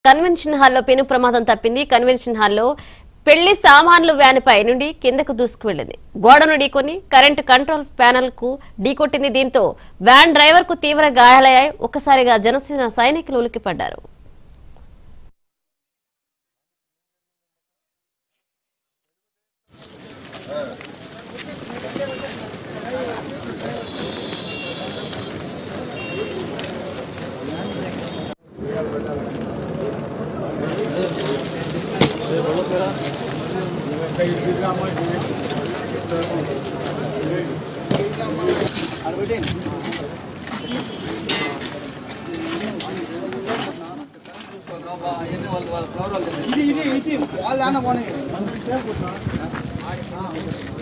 Convention హాల్లో పెను ప్రమాదం తప్పింది. కన్వెన్షన్ హాల్లో పెళ్లి సామాన్లు వ్యాన్ పై నుండి కిందకు దూసుకువెళ్లింది. గోడను ఢీకొని కరెంటు కంట్రోల్ ప్యానెల్ కు ఢీకొట్టింది. దీంతో వ్యాన్ డ్రైవర్ కు తీవ్ర గాయాలయ్యాయి. ఒక్కసారిగా జనసేన సైనికులు ఉలిక్కిపడ్డారు. ఇది వాళ్ళ